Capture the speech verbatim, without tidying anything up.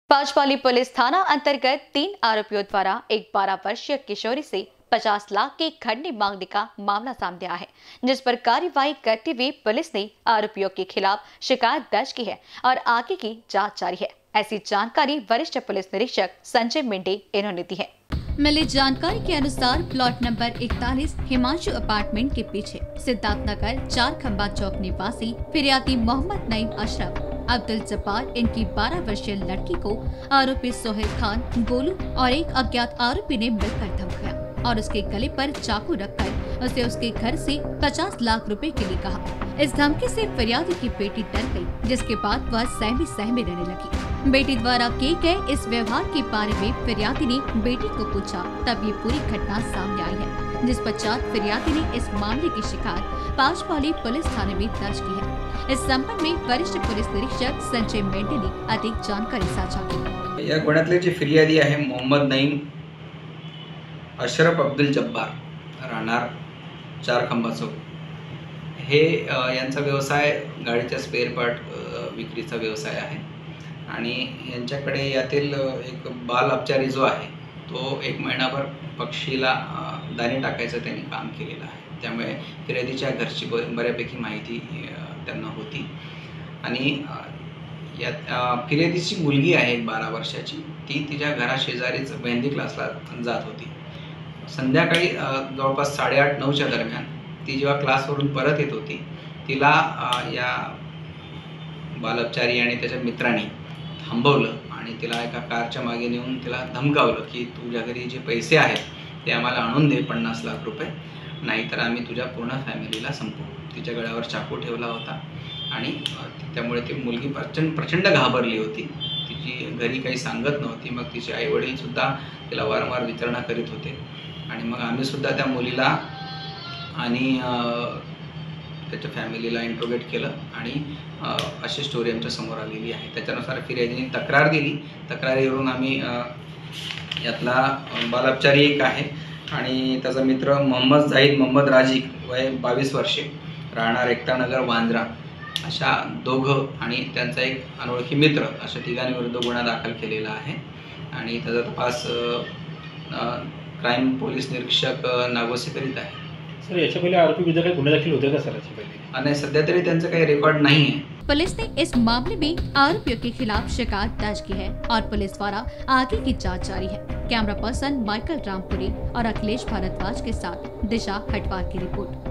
पांचपाली police थाना अंतर्गत तीन आरोपियों द्वारा एक बारह वर्षीय किशोरी से पचास लाख की खंडनी मांगने का मामला सामने आया है, जिस पर कार्यवाही करते हुए पुलिस ने आरोपियों के खिलाफ शिकायत दर्ज की है और आगे की जांच जारी है। ऐसी जानकारी वरिष्ठ पुलिस निरीक्षक संजय मेंढे इन्होंने दी है। मिली जानकारी के अनुसार प्लॉट नंबर इकतालीस हिमांशु अपार्टमेंट के पीछे सिद्धार्थ नगर चार खंबा चौक निवासी फिरियादी मोहम्मद नईम अशरफ अब्दुल जब्बार इनकी बारह वर्षीय लड़की को आरोपी सोहेल खान, गोलू और एक अज्ञात आरोपी ने मिलकर धमकाया और उसके गले पर चाकू रखकर उसे उसके घर से पचास लाख रुपए के लिए कहा। इस धमकी से फिरियादी की बेटी डर गई, जिसके बाद वह सहमी सहमी रहने लगी। बेटी द्वारा किए गए इस व्यवहार के बारे में फिरियादी ने बेटी को पूछा, तब ये पूरी घटना सामने आई है, जिस पश्चात फिरियादी ने इस मामले की शिकायत पांचपाली पुलिस थाने में दर्ज की है। इस संबंध में वरिष्ठ पुलिस निरीक्षक संजय मेंढे ने अधिक जानकारी साझा की। या गुन्ह्यातले जे फिर्यादी आहे मोहम्मद नईम अशरफ अब्दुल जब्बार, राहणार चार खंबा चौक, हे यांचा व्यवसाय गाडीच्या स्पेअर पार्ट विक्रीचा व्यवसाय आहे आणि यांच्याकडे यातील एक बाल अपचारी जो आहे तो एक महिनाभर पक्षीला दाणे टाकायचं त्यांनी काम केलेलं आहे। त्यामुळे फिर्यादीच्या घरची बऱ्यापैकी माहिती त्यांना होती आणि या फिर्यादीची मुलगी आहे एक बारा वर्षाची, ती तिच्या घराशेजारीच मेहंदी क्लासला जात होती। संध्याकाळी जवळपास साडेआठ नऊच्या दरम्यान ती जेव्हा क्लासवरून परत येत होती, तिला या बालपचारी आणि त्याच्या मित्रांनी थांबवलं आणि तिला एका कारच्या मागे नेऊन तिला धमकावलं की तुझ्या घरी जे पैसे आहेत ते आम्हाला आणून दे पन्नास लाख रुपये, नाहीतर आम्ही तुझ्या पूर्ण फॅमिलीला संपवू। तिच्या गळ्यावर चाकू ठेवला होता आणि त्यामुळे ती मुलगी प्रचंड प्रचंड घाबरली होती। तिची घरी काही सांगत नव्हती। मग तिचे आई वडील सुद्धा तिला वारंवार विचारणा करीत होते आणि मग आम्ही सुद्धा त्या मुलीला आणि त्याच्या फॅमिलीला इंट्रोगेट केलं आणि अशी स्टोरी आमच्या समोर आलेली आहे। त्याच्यानुसार फिर्यादीने तक्रार दिली। तक्रारीवरून आम्ही यातला बालपचारी एक आहे आणि त्याचा मित्र मोहम्मद जाहिद मोहम्मद राजिक, वय बावीस वर्षे, राहणार एकता नगर वांद्रा, अशा दोघं आणि त्यांचा एक अनोळखी मित्र, अशा तिघांविरुद्ध गुन्हा दाखल केलेला आहे आणि त्याचा तपास क्राइम पोलीस निरीक्षक नागोसे करीत आहे। सर, याच्या पहले आरोपी विरुद्ध काही गुन्हे दाखल होते का सर? याच्या पहले नहीं, सध्या तरी त्यांचं काही रेकॉर्ड नहीं है। पुलिस ने इस मामले में आरोपियों के खिलाफ शिकायत दर्ज की है और पुलिस द्वारा आगे की जांच जारी है। कैमरा पर्सन माइकल रामपुरी और अखिलेश भारद्वाज के साथ दिशा हटवार की रिपोर्ट।